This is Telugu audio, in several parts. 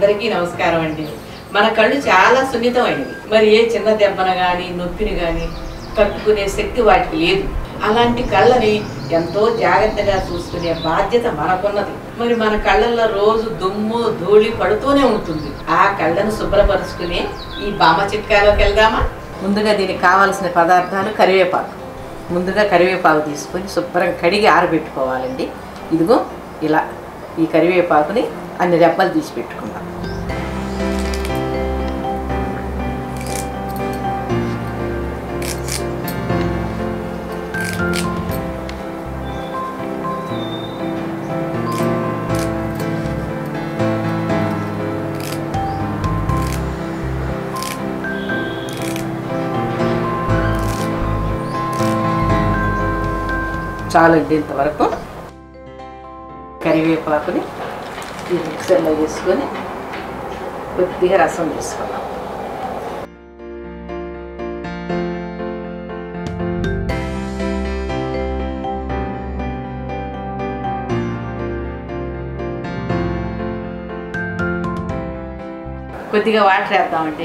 అందరికీ నమస్కారం అండి. మన కళ్ళు చాలా సున్నితమైనవి. మరి ఏ చిన్న దెబ్బను కానీ నొప్పిని కానీ తట్టుకునే శక్తి వాటికి లేదు. అలాంటి కళ్ళని ఎంతో జాగ్రత్తగా చూసుకునే బాధ్యత మనకున్నది. మరి మన కళ్ళల్లో రోజు దుమ్ము ధూళి పడుతూనే ఉంటుంది. ఆ కళ్ళను శుభ్రపరుచుకునే ఈ బామ చిట్కాలోకి వెళ్దామా? ముందుగా దీనికి కావాల్సిన పదార్థాలు కరివేపాకు. ముందుగా కరివేపాకు తీసుకొని శుభ్రం కడిగి ఆరబెట్టుకోవాలండి. ఇదిగో ఇలా ఈ కరివేపాకుని అన్ని రెబ్బలు తీసి పెట్టుకుందాం. చాలండి ఇంతవరకు. కరివేపాకుని ఈ మిక్సర్లో వేసుకొని కొద్దిగా రసం వేసుకున్నాం. కొద్దిగా వాటర్ వేద్దామండి.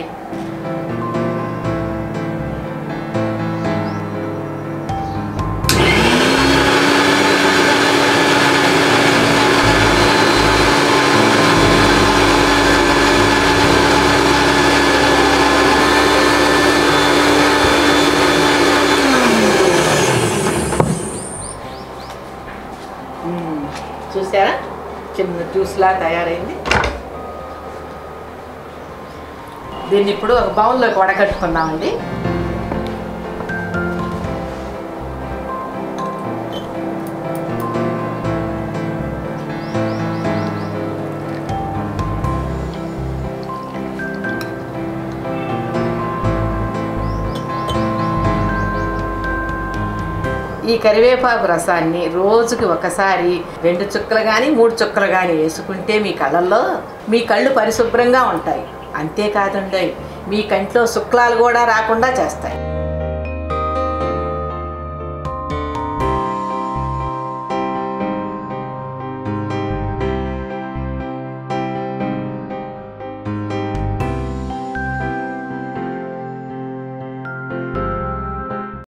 చూసారా, చిన్న జ్యూస్లా తయారైంది. దీన్ని ఇప్పుడు ఒక బౌల్లోకి వడకట్టుకుందామండి. ఈ కరివేపాకు రసాన్ని రోజుకి ఒకసారి 2 చుక్కలు కానీ 3 చుక్కలు కానీ వేసుకుంటే మీ కళ్ళల్లో మీ కళ్ళు పరిశుభ్రంగా ఉంటాయి. అంతేకాదండి, మీ కంట్లో శుక్లాలు కూడా రాకుండా చేస్తాయి.